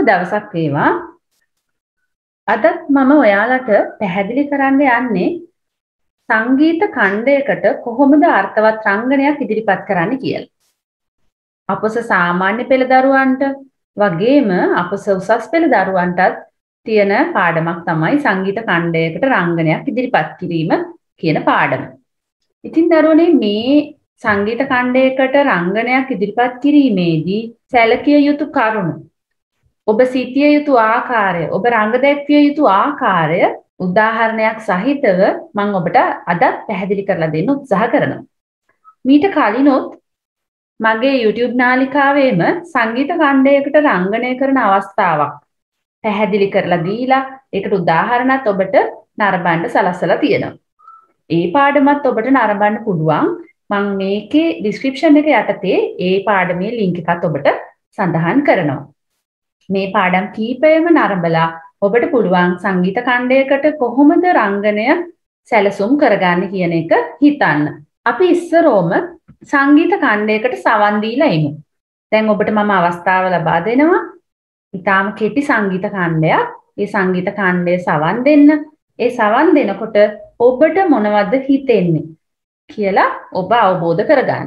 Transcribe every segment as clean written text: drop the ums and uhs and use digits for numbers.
දවසක් වේවා. අදත් මම ඔයාලට පැහැදිලි කරන්න යන්නේ සංගීත ඛණ්ඩයකට කොහොමද අර්ථවත් රංගනයක් ඉදිරිපත් කරන්න කියලා. අපොස සාමාන්‍ය පෙළ දරුවන්ට වගේම අපොස උසස් පෙළ දරුවන්ටත් තියෙන පාඩමක් තමයි සංගීත ඛණ්ඩයකට රංගනයක් ඉදිරිපත් කිරීම කියන පාඩම. ඉතින් දරුවනේ මේ සංගීත ඛණ්ඩයකට රංගනයක් ඉදිරිපත් කිරීමේදී සැලකිය යුතු කරුණු ඔබ සිටිය යුතු ආකාරය ඔබ රංග දැක්විය යුතු ආකාරය උදාහරණයක් සහිතව මම ඔබට අදත් පැහැදිලි කරලා දෙන්න උත්සාහ කරනවා. මීට කලිනොත් මගේ YouTube නාලිකාවේම සංගීත ඛණ්ඩයකට රංගනය කරන අවස්ථාවක් පැහැදිලි කරලා දීලා ඒකට උදාහරණත් ඔබට නරඹන්න සලස්සලා තියෙනවා. ඒ පාඩමත් ඔබට නරඹන්න පුළුවන්. මම මේකේ description එක යටතේ ඒ පාඩමේ link එකත් ඔබට සඳහන් කරනවා. මේ පාඩම් කීපයම නරඹලා ඔබට පුළුවන් සංගීත ඛණ්ඩයකට කොහොමද රංගනය සැලසුම් කරගන්නේ කියන එක හිතන්න. අපි ඉස්සරෝම සංගීත ඛණ්ඩයකට සවන් දීලා ඉමු. දැන් ඔබට මම අවස්ථාව ලබා දෙනවා. ඊටාම කෙටි සංගීත ඛණ්ඩයක්. ඒ සංගීත ඛණ්ඩය සවන් දෙන්න. ඒ සවන් දෙනකොට ඔබට මොනවද හිතෙන්නේ කියලා ඔබ අවබෝධ කරගන්න.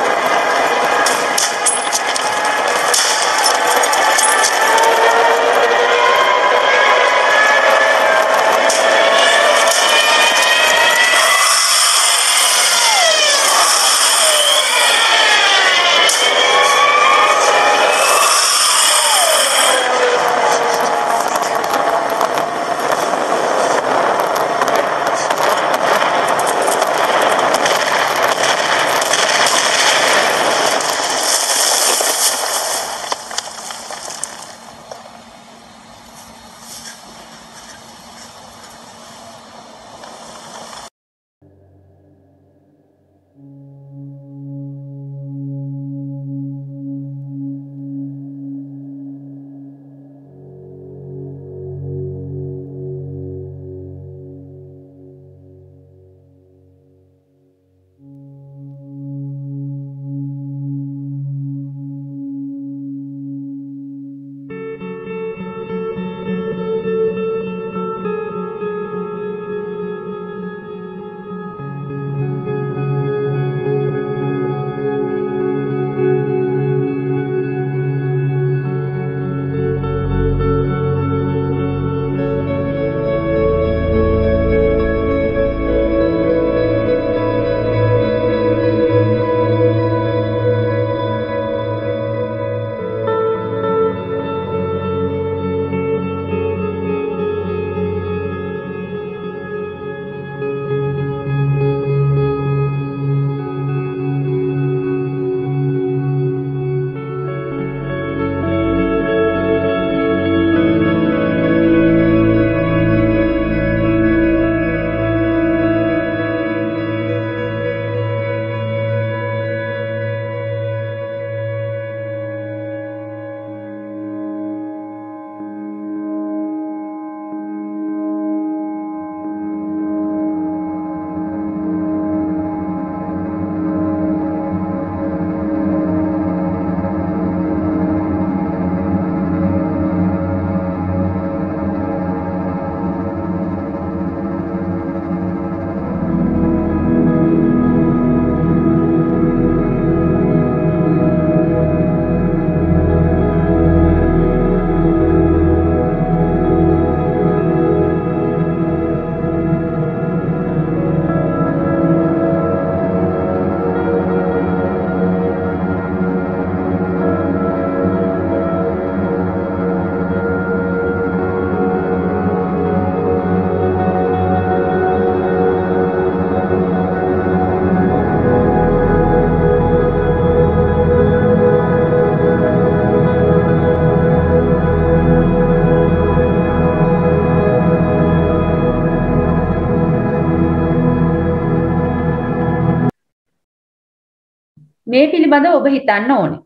මේ පිළිබඳව ඔබ හිතන්න ඕනේ.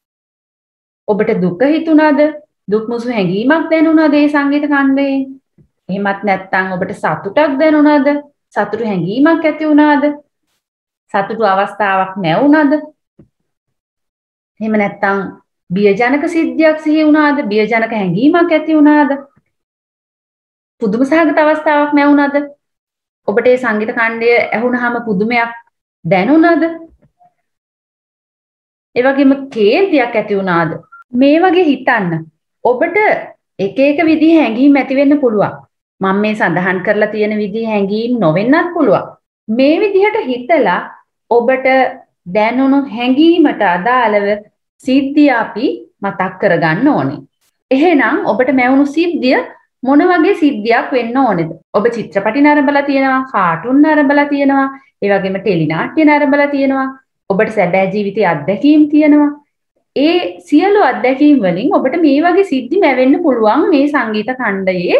ඔබට දුක හිතුණාද? දුක් මුසු හැඟීමක් දැනුණාද මේ සංගීත ඛණ්ඩයේ? එහෙමත් නැත්නම් ඔබට සතුටක් දැනුණාද? සතුටු හැඟීමක් ඇති වුණාද? සතුටු අවස්ථාවක් නැවුණාද? එහෙම නැත්නම් බියජනක සිද්ධියක් සිහි වුණාද? බියජනක හැඟීමක් ඇති වුණාද? පුදුම සහගත අවස්ථාවක් නැවුණාද? ඔබට මේ සංගීත ඛණ්ඩය ඇහුණාම පුදුමයක් දැනුණාද? ඒ වගේම කේන්තියක් ඇති වුණාද? මේ වගේ හිතන්න. ඔබට එක එක විදිහේ හැඟීම් ඇති වෙන්න පුළුවන්. මම මේ සඳහන් කරලා තියෙන විදිහේ හැඟීම් නොවෙන්නත් පුළුවන්. මේ විදිහට හිතලා ඔබට දැනුණු හැඟීමට අදාළව සිද්ධිය අපි මතක් කරගන්න ඕනේ. එහෙනම් ඔබට මැවුණු සිද්ධිය මොන වගේ සිද්ධියක් වෙන්න ඕනේද? ඔබ චිත්‍රපටි නරඹලා තියෙනවා, කාටුන් නරඹලා තියෙනවා, ඒ වගේම ටෙලි නාට්‍ය නරඹලා තියෙනවා. ඔබට සැබෑ ජීවිතයේ අත්දැකීම් තියෙනවා. ඒ සියලු අත්දැකීම් වලින් ඔබට මේ වගේ සිද්ධි මැවෙන්න පුළුවන් මේ සංගීත ඛණ්ඩයේ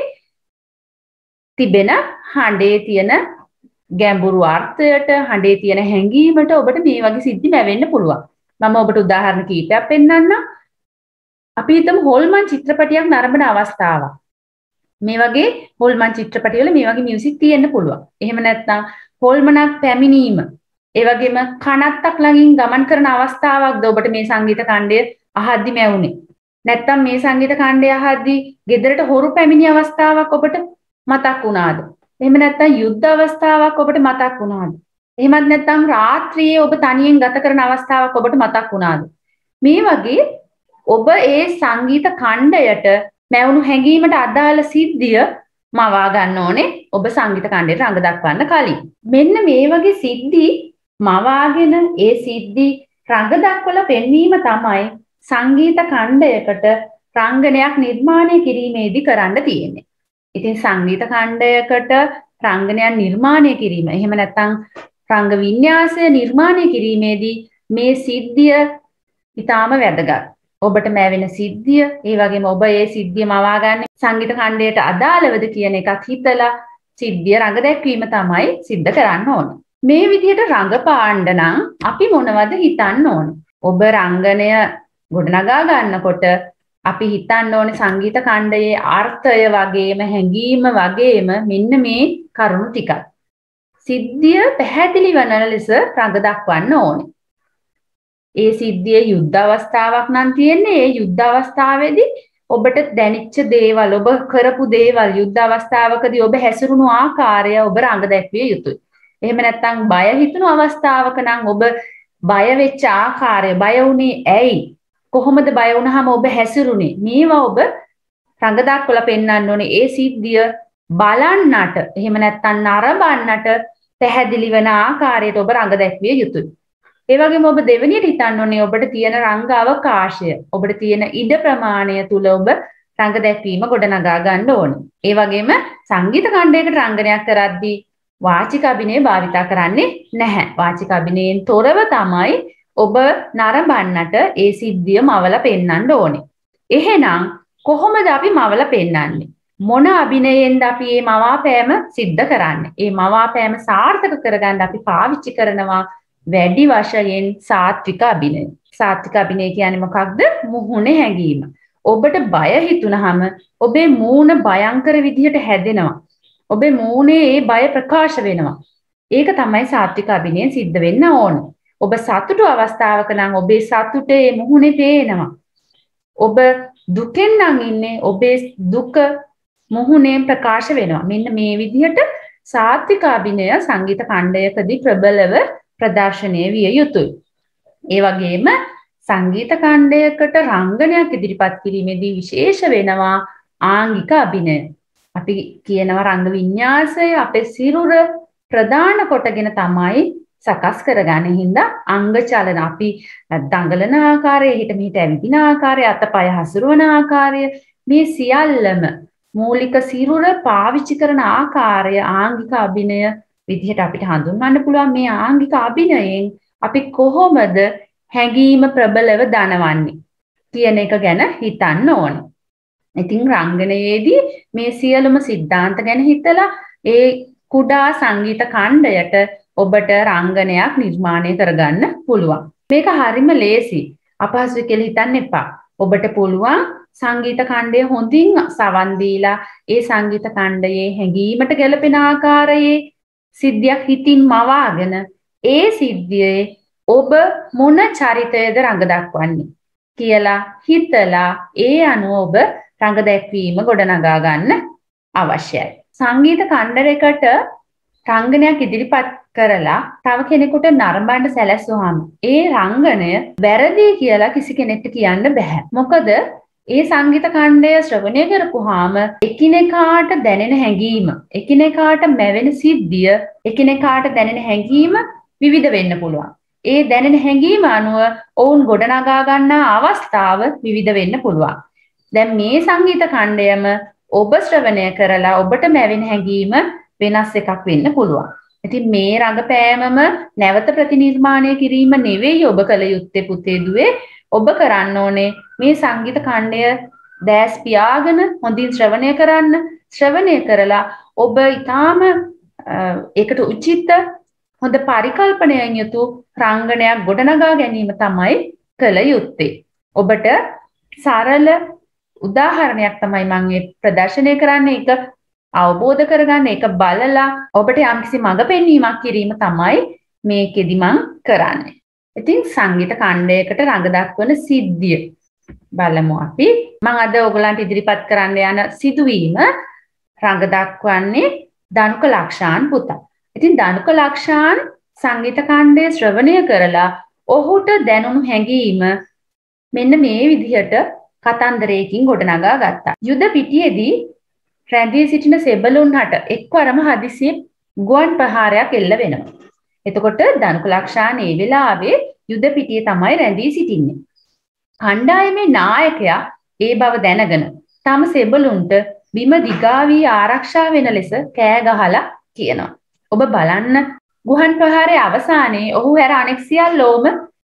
තිබෙන හඬේ තියෙන ගැඹුරු අර්ථයට, හඬේ තියෙන හැඟීමට ඔබට මේ වගේ සිද්ධි මැවෙන්න පුළුවන්. මම ඔබට උදාහරණ කීපයක් පෙන්නන්නම්. අපි හිතමු හොල්මන් චිත්‍රපටියක් නරඹන අවස්ථාවක්. මේ වගේ හොල්මන් චිත්‍රපටිවල මේ වගේ මියුසික් තියෙන්න පුළුවන්. එහෙම නැත්නම් හොල්මනක් පැමිණීම, ඒ වගේම කනත්තක් ළඟින් ගමන් කරන අවස්ථාවක්ද ඔබට මේ සංගීත ඛණ්ඩය අහද්දි මැවුනේ. නැත්නම් මේ සංගීත ඛණ්ඩය අහද්දි ගෙදරට හොරු පැමිණි අවස්ථාවක් ඔබට මතක් වුණාද? එහෙම නැත්නම් යුද්ධ අවස්ථාවක් ඔබට මතක් වුණාද? එහෙමත් නැත්නම් රාත්‍රියේ ඔබ තනියෙන් ගත කරන අවස්ථාවක් ඔබට මතක් වුණාද? මේ වගේ ඔබ ඒ සංගීත ඛණ්ඩයට මැවුණු හැඟීමට අදාළ සිද්ධිය මවා ගන්න ඕනේ ඔබ සංගීත ඛණ්ඩයට රඟ දක්වන්න කලින්. මෙන්න මේ වගේ සිද්ධි මවාගෙන ඒ සිද්ධි රඟ දක්වලා පෙන්වීම තමයි සංගීත ඛණ්ඩයකට රංගනයක් නිර්මාණය කිරීමේදී කරන්න තියෙන්නේ. ඉතින් සංගීත ඛණ්ඩයකට රංගනයක් නිර්මාණය කිරීම, එහෙම නැත්නම් රංග වින්‍යාසය නිර්මාණය කිරීමේදී මේ සිද්ධිය ඊටාම වැදගත්. ඔබට මැවෙන සිද්ධිය, ඒ වගේම ඔබ ඒ සිද්ධිය මවා ගන්න සංගීත ඛණ්ඩයට අදාළවද කියන එකක් හිතලා සිද්ධිය රඟ දැක්වීම තමයි සිද්ධ කරන්න ඕනේ. මේ විදිහට රඟපාන්න නම් අපි මොනවද හිතන්න ඕනේ? ඔබ රංගනය ගොඩනගා ගන්නකොට අපි හිතන්න ඕනේ සංගීත ඛණ්ඩයේ අර්ථය වගේම හැඟීම වගේම මෙන්න මේ කරුණු ටිකක්. සිද්ධිය පැහැදිලි වන ලෙස රඟ දක්වන්න ඕනේ. ඒ සිද්ධියේ යුද්ධ අවස්ථාවක් නම් තියෙන්නේ. ඒ යුද්ධ අවස්ථාවේදී ඔබට දැනෙච්ච දේවල්, ඔබ කරපු දේවල්, යුද්ධ අවස්ථාවකදී ඔබ හැසිරුණු ආකාරය ඔබ රඟ දැක්විය යුතුයි. එහෙම නැත්නම් බය හිතුණු අවස්ථාවක නම් ඔබ බය වෙච්ච ආකාරය, බය වුණේ ඇයි? කොහොමද බය වුණාම ඔබ හැසිරුණේ? මේවා ඔබ රඟ දක්වලා පෙන්වන්න ඕනේ. ඒ සිද්ධිය බලන්නට, එහෙම නැත්නම් නරඹන්නට පැහැදිලි වෙන ආකාරයට ඔබ රඟ දැක්විය යුතුයි. ඒ වගේම ඔබ දෙවෙනියට හිතන්න ඕනේ ඔබට තියෙන රංග අවකාශය, ඔබට තියෙන ඉඩ ප්‍රමාණය තුල ඔබ රංග දැක්වීම ගොඩනගා ගන්න ඕනේ. ඒ වගේම සංගීත ඛණ්ඩයකට රංගනයක් කරද්දී වාචික අභිනය භාවිතා කරන්නේ නැහැ. වාචික අභිනයෙන් තොරව තමයි ඔබ නරඹන්නට ඒ සිද්ධිය මවලා පෙන්වන්න ඕනේ. එහෙනම් කොහොමද අපි මවලා පෙන්වන්නේ? මොන අභිනයෙන්ද අපි මේ මවාපෑම සිද්ධ කරන්නේ? මේ මවාපෑම සාර්ථක කරගන්න අපි පාවිච්චි කරනවා වැඩි වශයෙන් සාත්වික අභිනය. සාත්වික අභිනය කියන්නේ මොකක්ද? මුහුණේ හැඟීම. ඔබට බය හිතුනහම ඔබේ මූණ භයංකර විදිහට හැදෙනවා. ඔබේ මූණේ ඒ බය ප්‍රකාශ වෙනවා. ඒක තමයි සාත්වික අභිනයෙන් සිද්ධ වෙන්න ඕන. ඔබ සතුටු අවස්ථාවක නම් ඔබේ සතුටේ මුහුණේ පේනවා. ඔබ දුකෙන් නම් ඉන්නේ, ඔබේ දුක මුහුණේ ප්‍රකාශ වෙනවා. මෙන්න මේ විදිහට සාත්වික අභිනය සංගීත ඛණ්ඩයකදී ප්‍රබලව ප්‍රදර්ශනය විය යුතුයි. ඒ වගේම සංගීත ඛණ්ඩයකට රංගනයක් ඉදිරිපත් කිරීමේදී විශේෂ වෙනවා ආංගික අභිනය. අපි කියනවා රංග වින්‍යාසය අපේ සිරුර ප්‍රධාන කොටගෙන තමයි සකස් කරගන්නේ. හින්දා අංග චලන, අපි දඟලන ආකාරය, හිට මෙහිට ඇවිදින ආකාරය, අතපය හසුරවන ආකාරය, මේ සියල්ලම මූලික සිරුර පාවිච්චි කරන ආකාරය ආංගික අභිනය විදිහට අපිට හඳුන්වන්න පුළුවන්. මේ ආංගික අභිනයෙන් අපි කොහොමද හැඟීම ප්‍රබලව දනවන්නේ කියන එක ගැන හිතන්න ඕන. ඉතින් රංගනයේදී මේ සියලුම સિદ્ધාන්ත ගැන හිතලා ඒ කුඩා සංගීත ඛණ්ඩයට ඔබට රංගනයක් නිර්මාණය කරගන්න පුළුවන්. මේක හරිම ලේසි. අපහසුයි කියලා හිතන්න එපා. ඔබට පුළුවන් සංගීත ඛණ්ඩය හොඳින් සවන් දීලා ඒ සංගීත ඛණ්ඩයේ හැඟීමට ගැලපෙන ආකාරයේ සිද්ධියක් හිතින් මවාගෙන ඒ සිද්ධියේ ඔබ මොන චරිතයද රඟ දක්වන්නේ කියලා හිතලා ඒ අනුව ඔබ රඟ දැක්වීම ගොඩනගා ගන්න අවශ්‍යයි. සංගීත කණ්ඩරයකට රංගනයක් ඉදිරිපත් කරලා තව කෙනෙකුට නරඹන්න සැලැස්සුවාම ඒ රංගනය වැරදි කියලා කිසි කෙනෙක්ට කියන්න බෑ. මොකද ඒ සංගීත කණ්ඩය ශ්‍රවණය කරපුවාම එකිනෙකාට දැනෙන හැඟීම, එකිනෙකාට මැවෙන සිද්ධිය, එකිනෙකාට දැනෙන හැඟීම විවිධ වෙන්න පුළුවන්. ඒ දැනෙන හැඟීම අනුව ඔවුන් ගොඩනගා ගන්නා අවස්ථාව විවිධ වෙන්න පුළුවන්. දැන් මේ සංගීත කණ්ඩයම ඔබ ශ්‍රවණය කරලා ඔබට මැවෙන හැඟීම වෙනස් එකක් වෙන්න පුළුවන්. ඉතින් මේ රඟපෑමම නැවත ප්‍රතිනිර්මාණය කිරීම නෙවෙයි ඔබ කළ යුත්තේ පුතේ දුවේ. ඔබ කරන්න ඕනේ මේ සංගීත කණ්ඩය දැස් පියාගෙන හොඳින් ශ්‍රවණය කරන්න. ශ්‍රවණය කරලා ඔබ ඊටාම ඒකට උචිත හොඳ පරිකල්පනයෙන් යුතු රංගනයක් ගොඩනගා ගැනීම තමයි කළ යුත්තේ. ඔබට සරල උදාහරණයක් තමයි මම මේ ප්‍රදර්ශනය කරන්නේ. ඒක අවබෝධ කරගන්න, ඒක බලලා ඔබට යම්කිසි මඟ පෙන්වීමක් කිරීම තමයි මේකෙදි මම කරන්නේ. ඉතින් සංගීත කණ්ඩයකට රඟ දක්වන සිද්ධිය බලමු අපි. මම අද ඔයගලන්ට ඉදිරිපත් කරන්න යන සිදුවීම රඟ දක්වන්නේ දනුක ලක්ෂාන් පුතා. ඉතින් දනුක ලක්ෂාන් සංගීත කණ්ඩය ශ්‍රවණය කරලා ඔහුට දැනුණු හැඟීම මෙන්න මේ විදිහට කතන්දරයකින් ගොඩනගා ගත්තා. යුද පිටියේදී රැඳී සිටින සෙබළුන් හට එක්වරම හදිසියෙ ගුවන් ප්‍රහාරයක් එල්ල වෙනවා. එතකොට දනුක ලක්ෂාන් මේ වෙලාවේ යුද පිටියේ තමයි රැඳී සිටින්නේ. කණ්ඩායමේ නායකයා ඒ බව දැනගෙන තම සෙබළුන්ට බිම දිගා වී ආරක්ෂා වෙන ලෙස කෑ ගහලා කියනවා. ඔබ බලන්න ගුවන් ප්‍රහාරයේ අවසානයේ ඔහු හැර අනෙක් සියල්ලෝම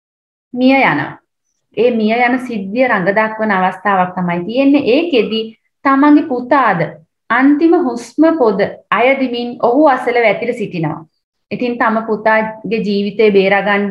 මිය යනවා. ඒ මිය යන සිද්ධිය රඟ දක්වන අවස්ථාවක් තමයි තියෙන්නේ. ඒකෙදි තමන්ගේ පුතාද අන්තිම හුස්ම පොද අයදිමින් ඔහු අසල වැතිර සිටිනවා. ඉතින් තම පුතාගේ ජීවිතේ බේරගන්න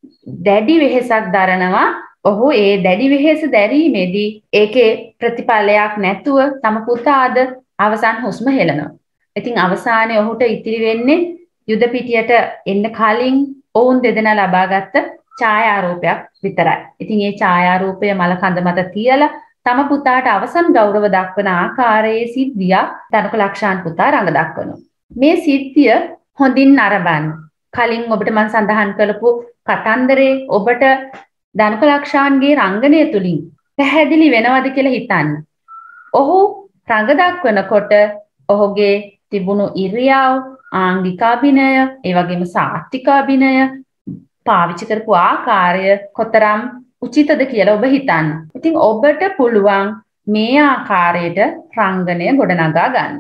දැඩි වෙහෙසක් දරනවා. ඔහු ඒ දැඩි වෙහෙස දැරීමේදී ඒකේ ප්‍රතිඵලයක් නැතුව තම පුතාද අවසන් හුස්ම හෙළනවා. ඉතින් අවසානයේ ඔහුට ඉතිරි වෙන්නේ යුද පිටියට එන්න කලින් ඔවුන් දෙදෙනා ලබාගත් ඡායාරූපයක් විතරයි. ඉතින් මේ ඡායාරූපය මල කඳ මත තියලා තම පුතාට අවසන් ගෞරව දක්වන ආකාරයේ සිද්ධිය දනුක ලක්ෂාන් පුතා රඟ දක්වනවා. මේ සිද්ධිය හොඳින් නරඹන්න. කලින් ඔබට මම සඳහන් කළපු කතන්දරේ ඔබට දනුක ලක්ෂාන්ගේ රංගනය තුලින් පැහැදිලි වෙනවද කියලා හිතන්න. ඔහු රඟ දක්වනකොට ඔහුගේ තිබුණු ඉරියව්, ආංගික අභිනය, ඒ වගේම සාත්‍තික අභිනය පාවිච්චි කරපු ආකාරය කොතරම් උචිතද කියලා ඔබ හිතන්න. ඉතින් ඔබට පුළුවන් මේ ආකාරයට රංගනය ගොඩනගා ගන්න.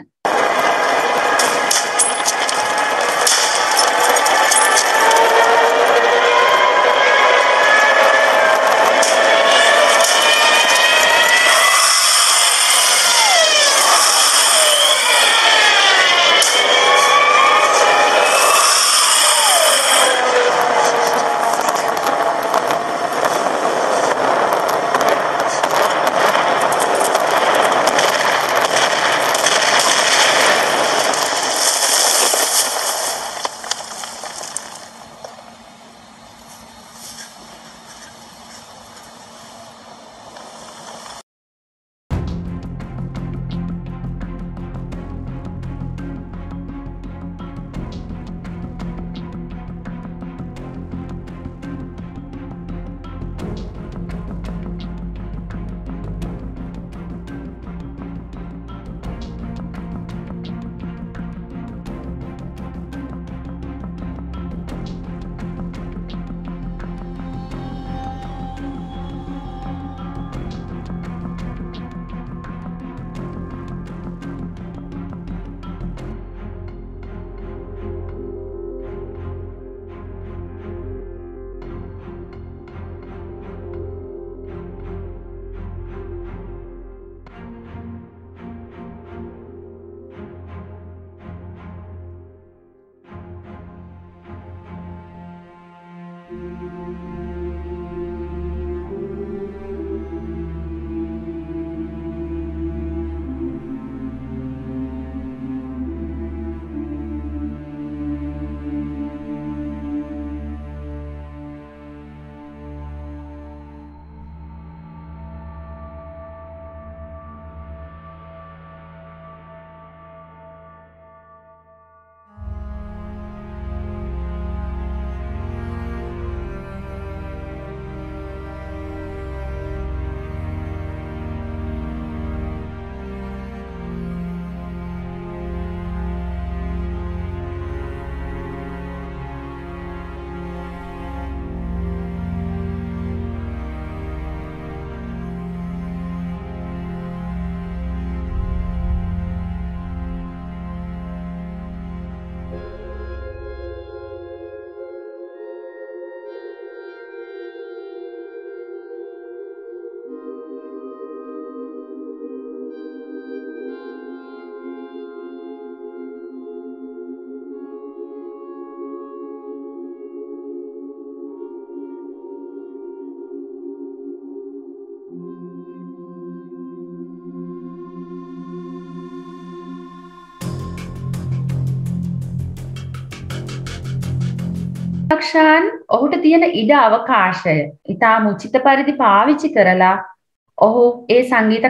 ලක්ෂාන් ඔහුට තියෙන ඉඩ අවකාශය ඉතා මුචිත පරිදි පාවිච්චි කරලා ඔහු ඒ සංගීත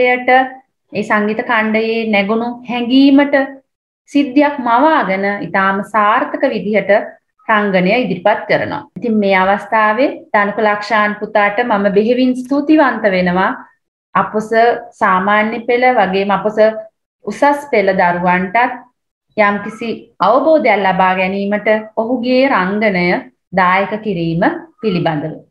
ඛණ්ඩයේ නැගුණු හැඟීමට සිද්ධියක් මවාගෙන ඉතාම සාර්ථක විදිහට රංගනය ඉදිරිපත් කරනවා. ඉතින් මේ අවස්ථාවේ දනුක ලක්ෂාන් පුතාට මම බෙහෙවින් ස්තුතිවන්ත වෙනවා. අපොස සාමාන්‍ය පෙළ වගේම අපොස උසස් පෙළ දරුවන්ටත් යම්කිසි අවබෝධයක් ලබා ගැනීමට ඔහුගේ රංගනය දායක කිරීම පිළිබඳව.